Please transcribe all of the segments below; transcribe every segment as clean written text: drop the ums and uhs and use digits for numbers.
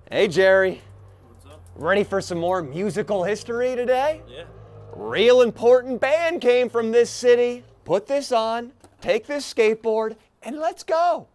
Hey, Jerry. What's up? Ready for some more musical history today? Yeah. Real important band came from this city. Put this on, take this skateboard, and let's go.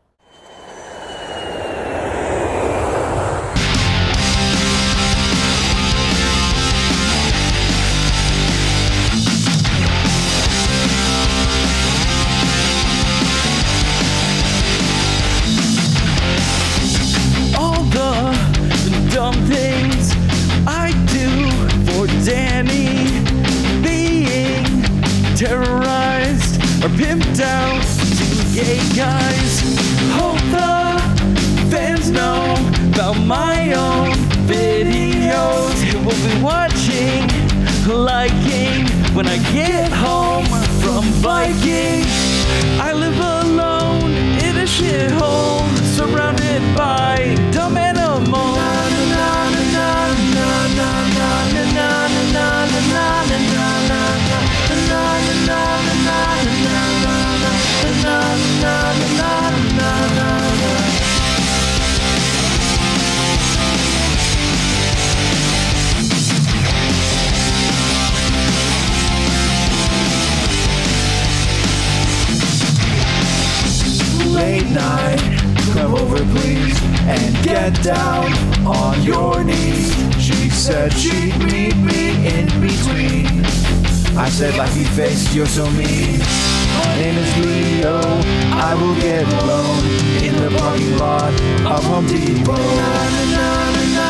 All the dumb things I do for Danny, being terrorized or pimped out to gay guys. Hope the fans know about my own videos. We'll be watching, liking when I get home from biking. I live alone in a shithole, surrounded by dumb animals. Late night, come over please and get down on your knees. She said she'd meet me in between. I said, laughy face, you're so mean. My name is Leo, I will get blown in the parking lot of Home Depot.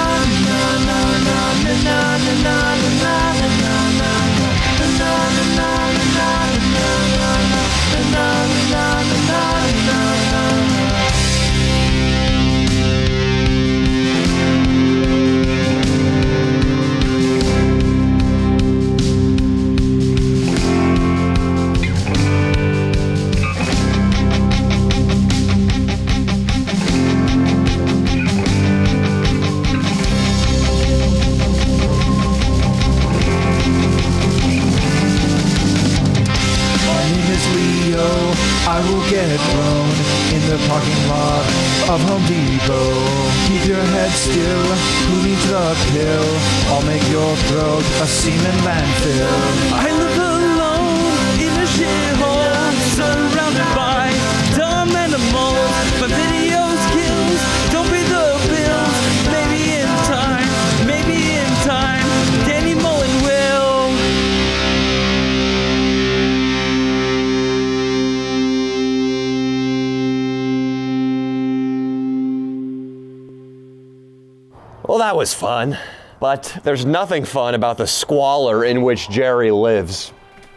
I will get thrown in the parking lot of Home Depot. Keep your head still, who needs the pill? I'll make your throat a semen landfill. I live alone in a shithole, surrounded by dumb animals. My video skills don't pay the bills. Maybe in time, Danny Mullen will. Well, that was fun, but there's nothing fun about the squalor in which Jerry lives.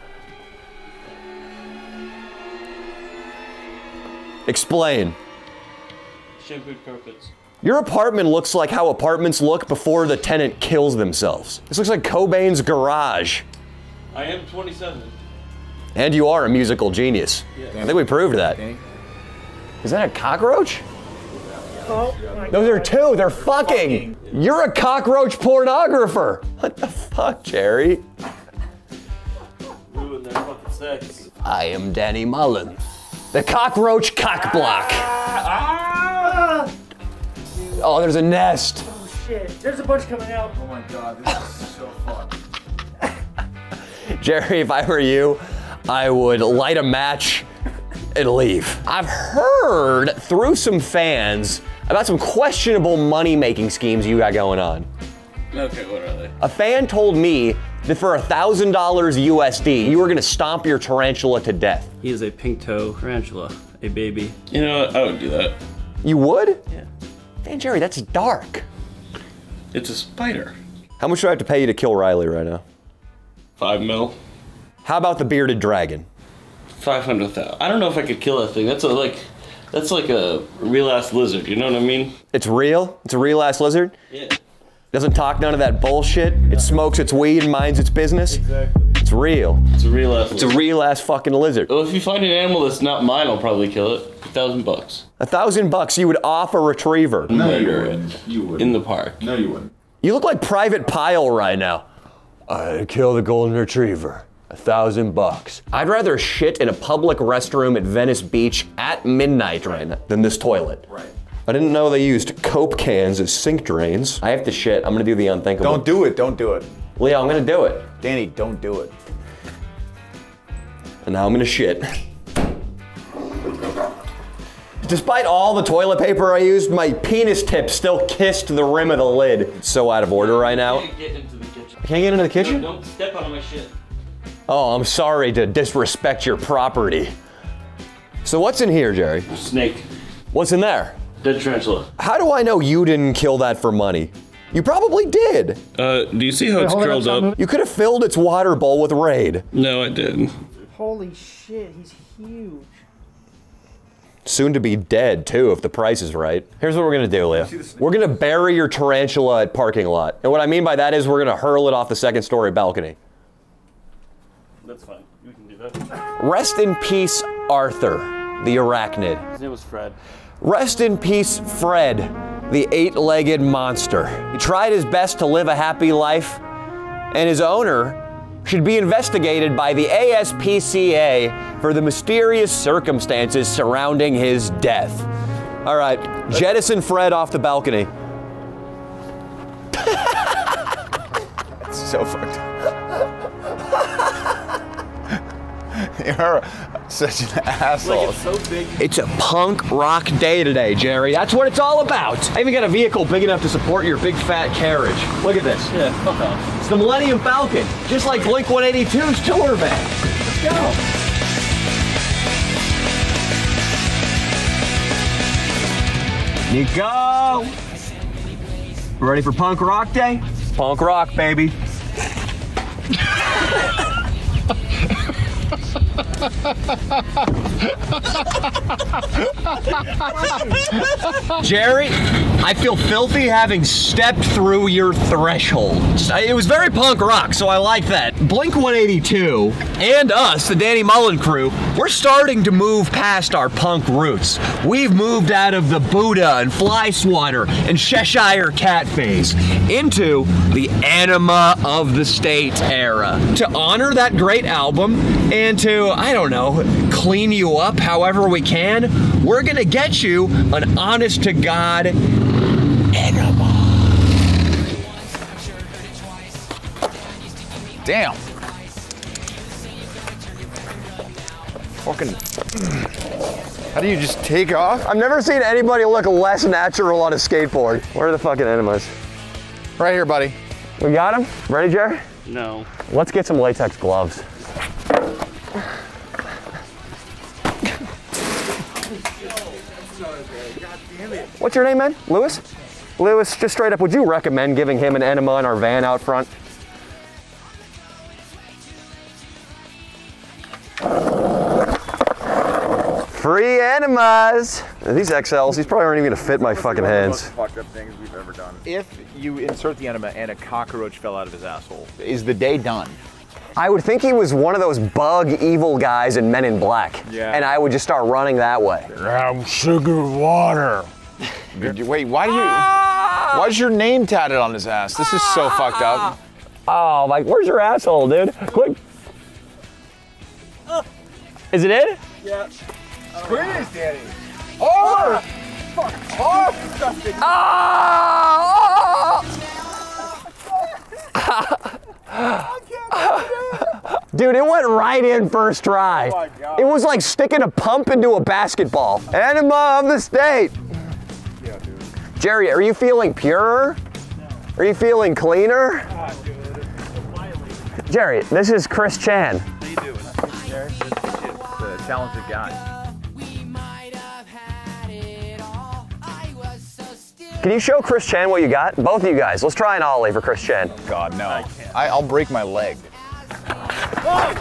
Explain. Shampooed carpets. Your apartment looks like how apartments look before the tenant kills themselves. This looks like Cobain's garage. I am 27. And you are a musical genius. Yeah. I think we proved that. Is that a cockroach? Oh, Those are two, they're fucking. You're a cockroach pornographer. What the fuck, Jerry? Ruin their fucking sex. I am Danny Mullen, the cockroach cockblock. Oh, there's a nest. oh shit, there's a bunch coming out. Oh my god, this is so fun. Jerry, if I were you, I would light a match and leave. I've heard through some fans about some questionable money-making schemes you got going on. Okay, what are they? A fan told me that for $1,000 USD, you were gonna stomp your tarantula to death. He is a pink toe tarantula, a baby. You know what? I would do that. You would? Yeah. Man, Jerry, that's dark. It's a spider. How much do I have to pay you to kill Riley right now? 5 mil. How about the bearded dragon? 500,000. I don't know if I could kill that thing. That's like a real ass lizard. You know what I mean? It's real? It's a real ass lizard? Yeah. Doesn't talk none of that bullshit. It smokes its weed and minds its business. Exactly. It's real. It's a real ass It's a lizard. real ass fucking lizard. Well, if you find an animal that's not mine, I'll probably kill it. $1,000. $1,000 you would off a retriever. No, you Murder wouldn't. You wouldn't. in the park. No, you wouldn't. You look like Private Pile right now. I'd kill the golden retriever. $1,000. I'd rather shit in a public restroom at Venice Beach at midnight right now than this toilet. Right. I didn't know they used Coke cans as sink drains. I have to shit. I'm gonna do the unthinkable. Don't do it, don't do it. Leo, I'm gonna do it. Danny, don't do it. And now I'm gonna shit. Despite all the toilet paper I used, my penis tip still kissed the rim of the lid. It's so out of order right now. I can't get into the kitchen. I can't get into the kitchen? No, don't step on my shit. Oh, I'm sorry to disrespect your property. So what's in here, Jerry? Snake. What's in there? Dead tarantula. How do I know you didn't kill that for money? You probably did. Do you see how it's curled up? You could have filled its water bowl with Raid. No, I didn't. Holy shit, he's huge. Soon to be dead, too, if the price is right. Here's what we're gonna do, Leah. We're gonna bury your tarantula at parking lot. And what I mean by that is we're gonna hurl it off the second-story balcony. That's fine. We can do that. Rest in peace, Arthur, the arachnid. His name was Fred. Rest in peace, Fred, the eight-legged monster. He tried his best to live a happy life, and his owner should be investigated by the ASPCA for the mysterious circumstances surrounding his death. All right, jettison Fred off the balcony. It's so fucked up. You're such an asshole. Like, it's so big. It's a punk rock day today, Jerry. That's what it's all about. I even got a vehicle big enough to support your big fat carriage. Look at this. Yeah, fuck off. It's the Millennium Falcon, just like Blink 182's tour van. Let's go. Nico! Ready for punk rock day? Punk rock, baby. Jerry, I feel filthy having stepped through your threshold. It was very punk rock, so I like that. Blink 182 and us, the Danny Mullen crew, we're starting to move past our punk roots. We've moved out of the Buddha and Fly Swatter and Cheshire Cat phase into the Enema of the State era. To honor that great album and to, I don't know, clean you up however we can, we're gonna get you an honest to God enema. Damn. Fucking. How do you just take off? I've never seen anybody look less natural on a skateboard. Where are the fucking enemas? Right here, buddy. We got him? Ready, Jerry? No. Let's get some latex gloves. What's your name, man? Lewis? Lewis, just straight up, would you recommend giving him an enema in our van out front? Free enemas! These XLs, these probably aren't even gonna fit my fucking hands. Fucked up things we've ever done. If you insert the enema and a cockroach fell out of his asshole, is the day done? I would think he was one of those bug evil guys in Men in Black. Yeah. And I would just start running that way. Have sugar water. Wait, why's your name tatted on his ass? This is so fucked up. Oh, like, where's your asshole, dude? Quick. Is it in? Yeah. Squeeze, Danny. Oh! Fuck. Oh, disgusting. Dude, it went right in first try. Oh my God. It was like sticking a pump into a basketball. Enema of the state. Yeah, dude. Jerry, are you feeling purer? No. Are you feeling cleaner? Jerry, this is Chris Chan. How you doing? Jared? The talented guy. Can you show Chris Chan what you got? Both of you guys. Let's try an ollie for Chris Chan. God, no. I'll break my leg. All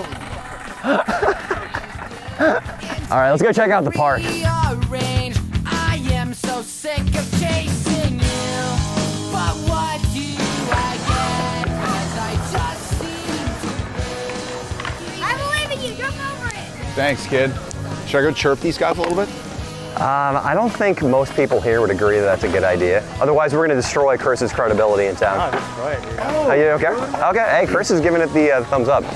right, let's go check out the park. I am so sick of chasing you, but what do I get? 'Cause I just seem to. I believe in you. Jump over it. Thanks, kid. Should I go chirp these guys a little bit? I don't think most people here would agree that that's a good idea. Otherwise, we're going to destroy Chris's credibility in town. That's right. Are you okay? Okay. Hey, Chris is giving it the thumbs up.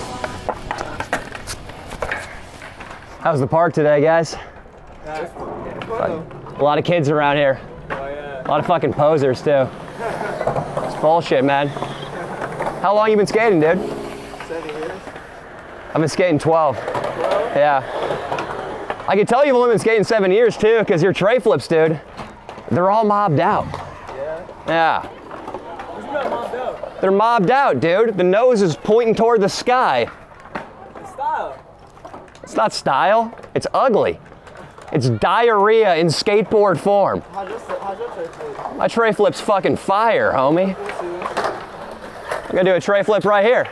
How's the park today, guys? A lot of kids around here. A lot of fucking posers too. It's bullshit, man. How long you been skating, dude? 7 years. I've been skating 12. 12? Yeah. I can tell you've only been skating 7 years too, because your tray flips, dude, they're all mobbed out. Yeah? Yeah. Who's not mobbed out? They're mobbed out, dude. The nose is pointing toward the sky. It's style. It's not style, it's ugly. It's diarrhea in skateboard form. How's your tray flip? My tray flip's fucking fire, homie. I'm gonna do a tray flip right here.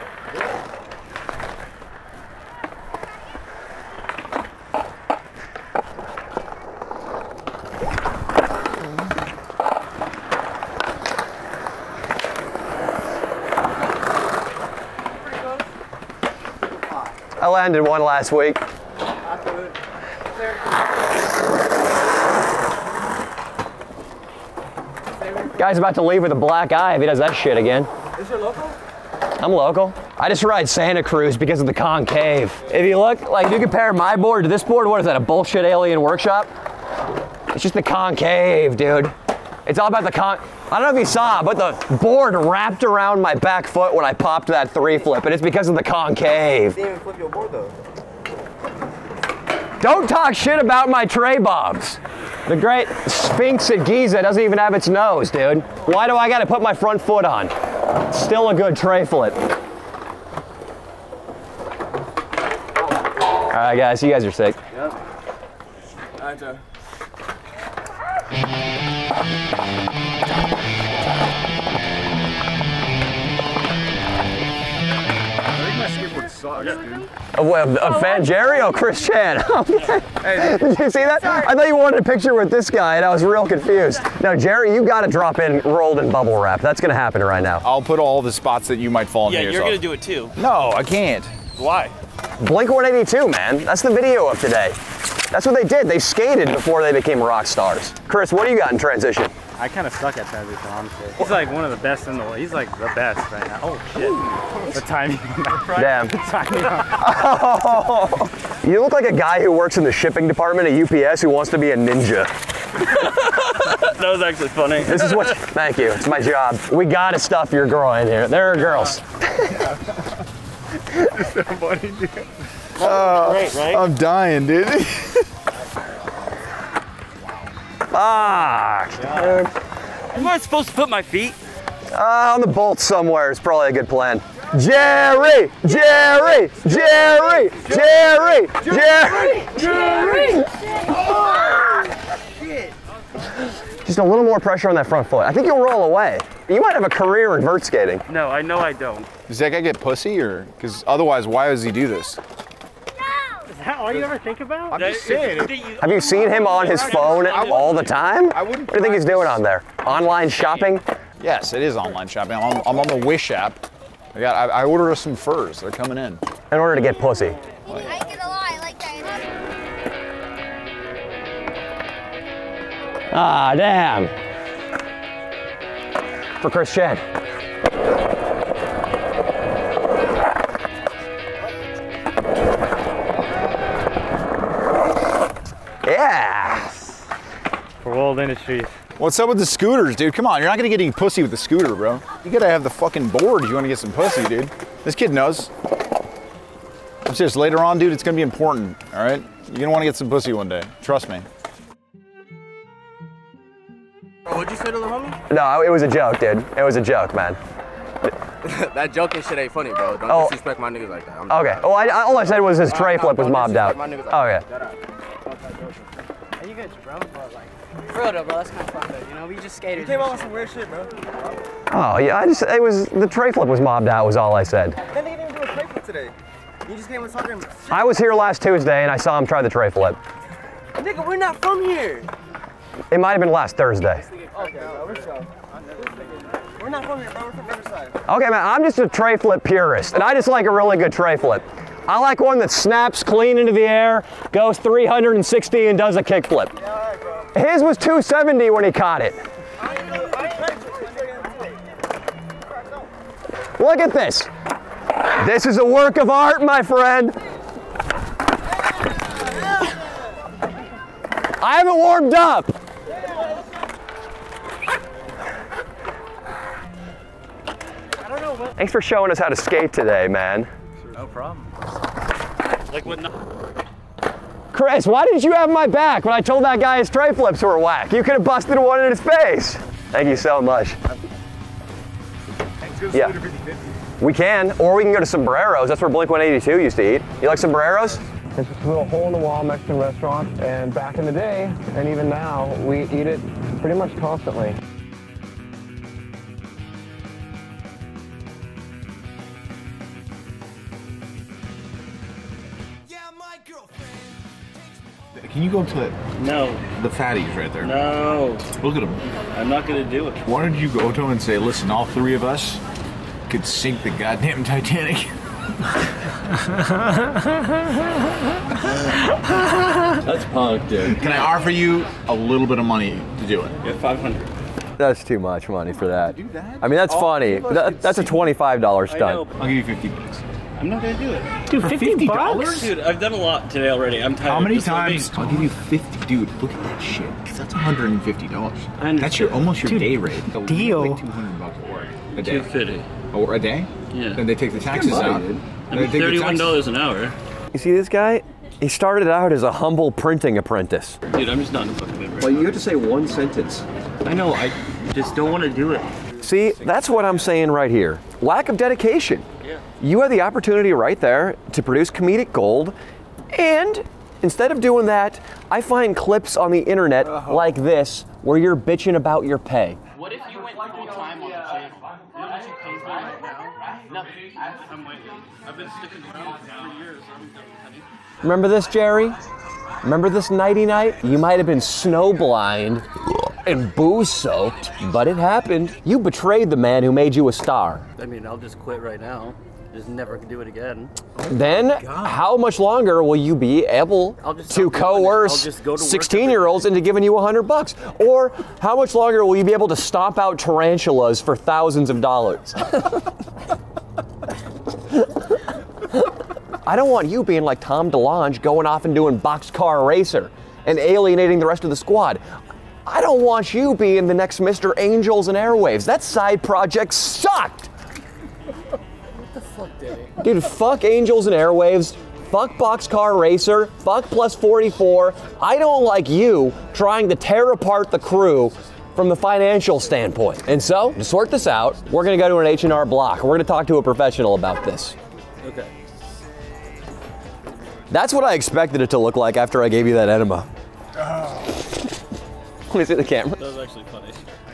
I landed one last week. Guy's about to leave with a black eye if he does that shit again. Is your local? I'm local. I just ride Santa Cruz because of the concave. If you look, like if you compare my board to this board, what is that, a bullshit alien workshop? It's just the concave, dude. It's all about the I don't know if you saw, but the board wrapped around my back foot when I popped that 3 flip, and it's because of the concave. You didn't even flip your board though. Don't talk shit about my tray bobs. The great Sphinx at Giza doesn't even have its nose, dude. Why do I gotta put my front foot on? It's still a good tray flip. All right, guys, you guys are sick. Yep. All right, Joe. A fan Jerry? Oh, Chris Chan. Okay. Did you see that? I thought you wanted a picture with this guy, and I was real confused. No, Jerry, you got to drop in rolled in bubble wrap. That's going to happen right now. I'll put all the spots that you might fall into. Yeah, you're gonna do it too. No, I can't. Why? Blink 182, man. That's the video of today. That's what they did. They skated before they became rock stars. Chris, what do you got in transition? I kind of suck at transition, honestly. He's like one of the best in the world. He's like the best right now. Oh shit. The timing. Damn. The timing. Oh, you look like a guy who works in the shipping department at UPS who wants to be a ninja. That was actually funny. This is what, thank you, it's my job. We gotta stuff your girl in here. There are girls. It's so funny, dude. Great, right? I'm dying, dude. Fuck. Dude. Am I supposed to put my feet? On the bolt somewhere is probably a good plan. Jerry! Jerry! Jerry! Jerry! Jerry! Jerry! Just a little more pressure on that front foot. I think you'll roll away. You might have a career in vert skating. No, I know I don't. Does that guy get pussy or? Because otherwise, why does he do this? Is that all you ever think about? I'm just saying. Have you seen him on his phone all the time? I wouldn't. What do you think he's doing on there? Online shopping? Yes, it is online shopping. I'm on the Wish app. I ordered us some furs. They're coming in. In order to get pussy. I ain't gonna lie, I like that. Ah, damn. For Chris Chan. Yeah. For World Industries. What's up with the scooters, dude? Come on, you're not gonna get any pussy with the scooter, bro. You gotta have the fucking board if you wanna get some pussy, dude. This kid knows. I'm serious, later on, dude, it's gonna be important, all right? You're gonna wanna get some pussy one day. Trust me. What'd you say to the homie? No, it was a joke, dude. It was a joke, man. That joking shit ain't funny, bro. Don't Oh. disrespect my niggas like that. Okay. Well, all I said was his tray flip was mobbed out. My niggas like Okay. Are you good, bro? But like, for real though, bro, that's kind of fucked up. You know, we just skated. You came out with some weird shit, bro. Oh yeah, the tray flip was mobbed out was all I said. That nigga didn't do a tray flip today. You just came and talking shit. I was here last Tuesday and I saw him try the tray flip. Nigga, we're not from here. It might have been last Thursday. Okay, bro, we're so. We're not from here, bro. We're from Riverside. Okay, man, I'm just a tray flip purist, and I just like a really good tray flip. I like one that snaps clean into the air, goes 360 and does a kick flip. Yeah, all right, bro. His was 270 when he caught it. Look at this. This is a work of art, my friend. I haven't warmed up. Thanks for showing us how to skate today, man. No problem. Like what? Chris, why didn't you have my back when I told that guy his tray flips were whack? You could have busted one in his face. Thank you so much. Yeah. We can, or we can go to Sombreros. That's where Blink-182 used to eat. You like Sombreros? It's just a little hole-in-the-wall Mexican restaurant, and back in the day, and even now, we eat it pretty much constantly. Can you go to No. the fatties right there? No. Look at them. I'm not gonna do it. Why don't you go to them and say, listen, all three of us could sink the goddamn Titanic? That's punk, dude. Can I offer you a little bit of money to do it? Yeah, 500. That's too much money for that. Do that? I mean, that's funny. That's a $25 stunt. I know. I'll give you 50 bucks. I'm not gonna do it. Dude, $50? Dude, I've done a lot today already. I'm tired. How many Just let me- times? I'll give you 50. Dude, look at that shit. 'Cause that's $150. I That's your almost your day rate. So deal. Like $200 a work. A day. 250. Or a day? Yeah. Then they take the taxes out. I Then mean, they take the $31 an hour. You see this guy? He started out as a humble printing apprentice. Dude, I'm just not in the fucking mood right Well, you have to say one sentence. now. I know. I just don't want to do it. See, that's what I'm saying right here. Lack of dedication. Yeah. You have the opportunity right there to produce comedic gold, and instead of doing that, I find clips on the internet like this where you're bitching about your pay. What if you went full time on the channel? You know what you pay me right now? Nothing. I'm waiting. I've been sticking around for 3 years. I'm done, honey. Remember this, Jerry? Remember this nighty night? You might have been snowblind and booze-soaked, but it happened. You betrayed the man who made you a star. I mean, I'll just quit right now. Just never do it again. Then, how much longer will you be able to coerce 16-year-olds into giving you $100? Or how much longer will you be able to stomp out tarantulas for thousands of dollars? I don't want you being like Tom DeLonge going off and doing boxcar racer and alienating the rest of the squad. I don't want you being the next Mr. Angels and Airwaves. That side project sucked. What the fuck, Daddy? Dude, fuck Angels and Airwaves, fuck Boxcar Racer, fuck Plus 44. I don't like you trying to tear apart the crew from the financial standpoint. And so, to sort this out, we're gonna go to an H&R Block. We're gonna talk to a professional about this. Okay. That's what I expected it to look like after I gave you that enema. Let me see the camera. That was actually funny.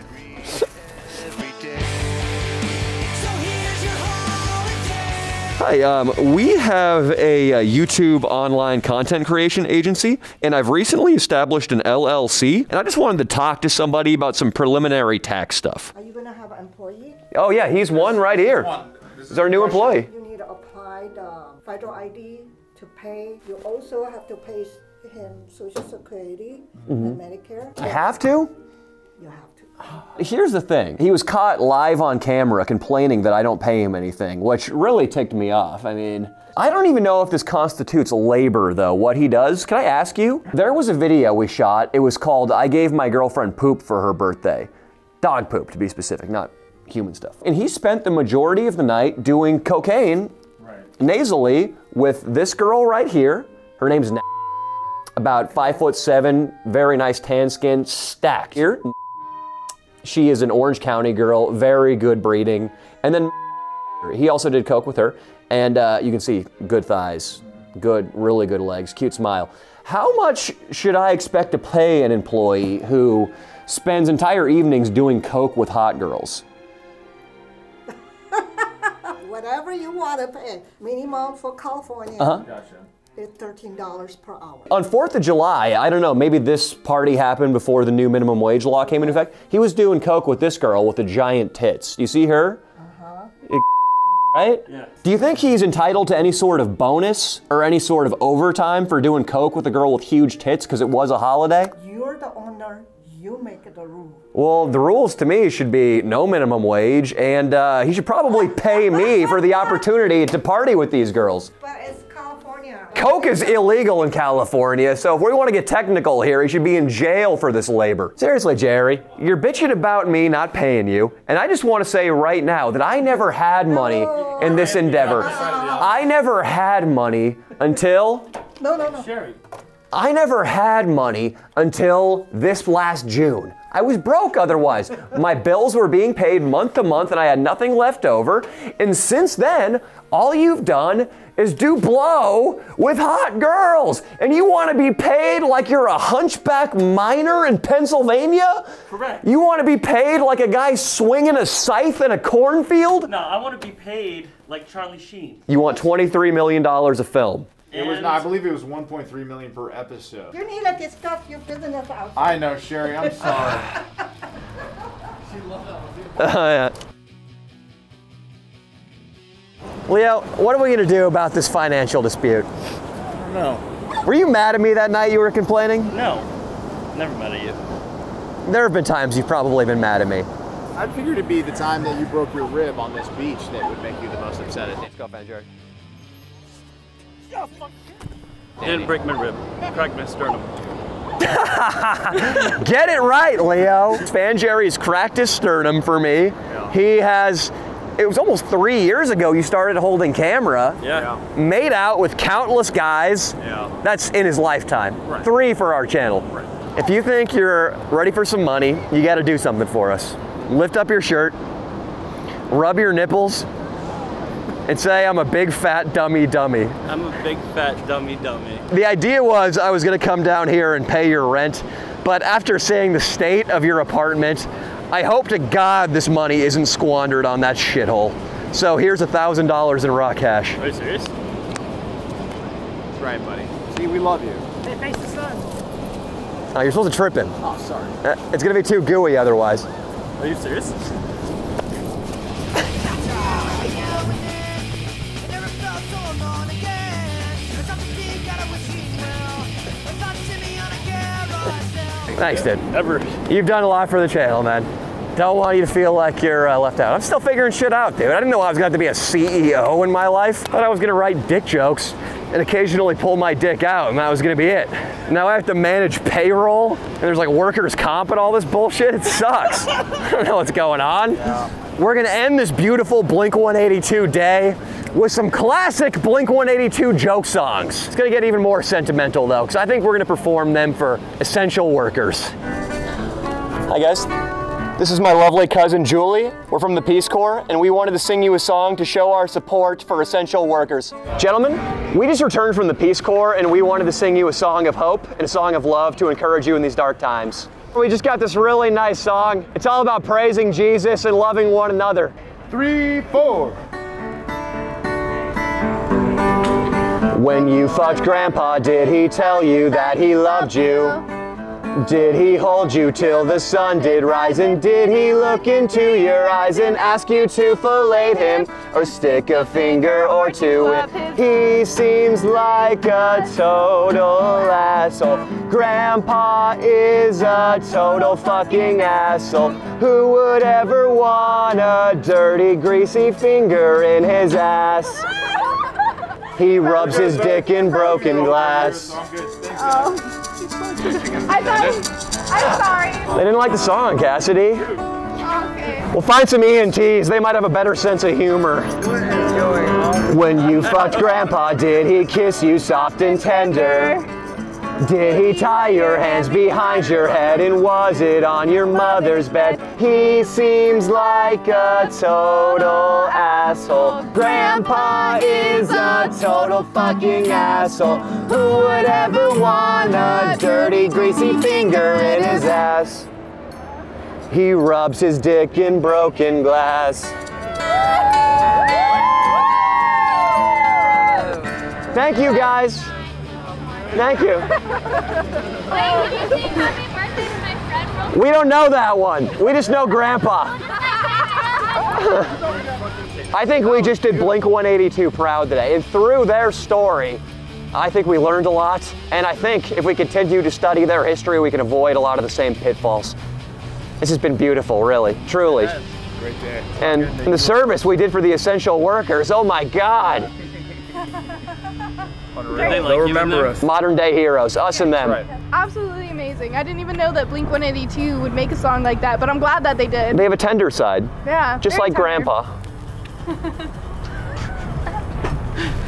Hi, we have a YouTube online content creation agency, and I've recently established an LLC, and I just wanted to talk to somebody about some preliminary tax stuff. Are you going to have an employee? Oh yeah, he's one right here. This is our new employee. You need to apply the federal ID to pay. You also have to pay him Social Security and Medicare. I have to? You have to. Here's the thing. He was caught live on camera complaining that I don't pay him anything, which really ticked me off. I mean, I don't even know if this constitutes labor, though, what he does. Can I ask you? There was a video we shot. It was called I Gave My Girlfriend Poop for Her Birthday. Dog poop, to be specific, not human stuff. And he spent the majority of the night doing cocaine nasally with this girl right here. Her name's about 5'7", very nice tan skin, stacked. Here. She is an Orange County girl, very good breeding. And then he also did coke with her. And you can see good thighs, good, really good legs, cute smile. How much should I expect to pay an employee who spends entire evenings doing coke with hot girls? Whatever you want to pay. Minimum for California. Gotcha. It's $13 per hour. On 4th of July, I don't know, maybe this party happened before the new minimum wage law came into effect. He was doing coke with this girl with the giant tits. You see her? Right? Yeah. Do you think he's entitled to any sort of bonus or any sort of overtime for doing coke with a girl with huge tits because it was a holiday? You're the owner. You make the rule. Well, the rules to me should be no minimum wage, and he should probably pay me for the opportunity to party with these girls. But it's California. Coke is illegal in California, so if we want to get technical here, he should be in jail for this labor. Seriously, Jerry, you're bitching about me not paying you, and I just want to say right now that I never had money in this endeavor. I never had money until... No. Sherry. I never had money until this last June. I was broke otherwise. My bills were being paid month to month and I had nothing left over. And since then, all you've done is do blow with hot girls. And you want to be paid like you're a hunchback miner in Pennsylvania? Correct. You want to be paid like a guy swinging a scythe in a cornfield? No, I want to be paid like Charlie Sheen. You want $23 million a film. It was not, I believe it was 1.3 million per episode. You need to discuss your business outside. I know, Sherry, I'm sorry. Yeah. Leo, what are we going to do about this financial dispute? I don't know. Were you mad at me that night you were complaining? No, never mad at you. There have been times you've probably been mad at me. I figured it'd be the time that you broke your rib on this beach that would make you the most upset at me. Let's go, Jared. Didn't break my rib. Cracked my sternum. Get it right, Leo. Fan Jerry's cracked his sternum for me. Yeah. He has, it was almost 3 years ago you started holding camera. Yeah. Made out with countless guys. Yeah. That's in his lifetime. Right. 3 for our channel. Right. If you think you're ready for some money, you got to do something for us. Lift up your shirt, rub your nipples, and say, I'm a big fat dummy dummy. I'm a big fat dummy dummy. The idea was I was gonna come down here and pay your rent, but after seeing the state of your apartment, I hope to God this money isn't squandered on that shithole. So here's $1,000 in raw cash. Are you serious? That's right, buddy. See, we love you. Hey, face the sun. Oh, you're supposed to trip him. Oh, sorry. It's gonna be too gooey otherwise. Are you serious? Thanks, dude. Ever. You've done a lot for the channel, man. Don't want you to feel like you're left out. I'm still figuring shit out, dude. I didn't know I was gonna have to be a CEO in my life. I thought I was gonna write dick jokes and occasionally pull my dick out, and that was gonna be it. Now I have to manage payroll, and there's like workers' comp and all this bullshit. It sucks. I don't know what's going on. Yeah. We're gonna end this beautiful Blink-182 day with some classic Blink-182 joke songs. It's gonna get even more sentimental though, because I think we're gonna perform them for essential workers. Hi guys, this is my lovely cousin Julie. We're from the Peace Corps, and we wanted to sing you a song to show our support for essential workers. Gentlemen, we just returned from the Peace Corps, and we wanted to sing you a song of hope and a song of love to encourage you in these dark times. We just got this really nice song. It's all about praising Jesus and loving one another. 3, 4. When you fucked Grandpa, did he tell you that he loved you? Did he hold you till the sun did rise? And did he look into your eyes and ask you to fillet him or stick a finger or two in? He seems like a total asshole. Grandpa is a total fucking asshole. Who would ever want a dirty, greasy finger in his ass? He rubs his dick in broken glass. I'm sorry. They didn't like the song, Cassidy. Okay. We'll find some ENTs. They might have a better sense of humor. When you fucked Grandpa, did he kiss you soft and tender? Did he tie your hands behind your head, and was it on your mother's bed? He seems like a total asshole. Grandpa is a total fucking asshole. Who would ever want a dirty, greasy finger in his ass? He rubs his dick in broken glass. Thank you, guys. Thank you. Wait, can you sing happy birthday to my friend real quick? We don't know that one. We just know Grandpa. I think we just did Blink-182 proud today. And through their story, I think we learned a lot. And I think if we continue to study their history, we can avoid a lot of the same pitfalls. This has been beautiful, really, truly. Great day. And the service we did for the essential workers, oh my God. They'll remember us. Modern day heroes, us and them. Right. Absolutely amazing. I didn't even know that Blink-182 would make a song like that, but I'm glad that they did. They have a tender side. Yeah. Just very like tender. Grandpa.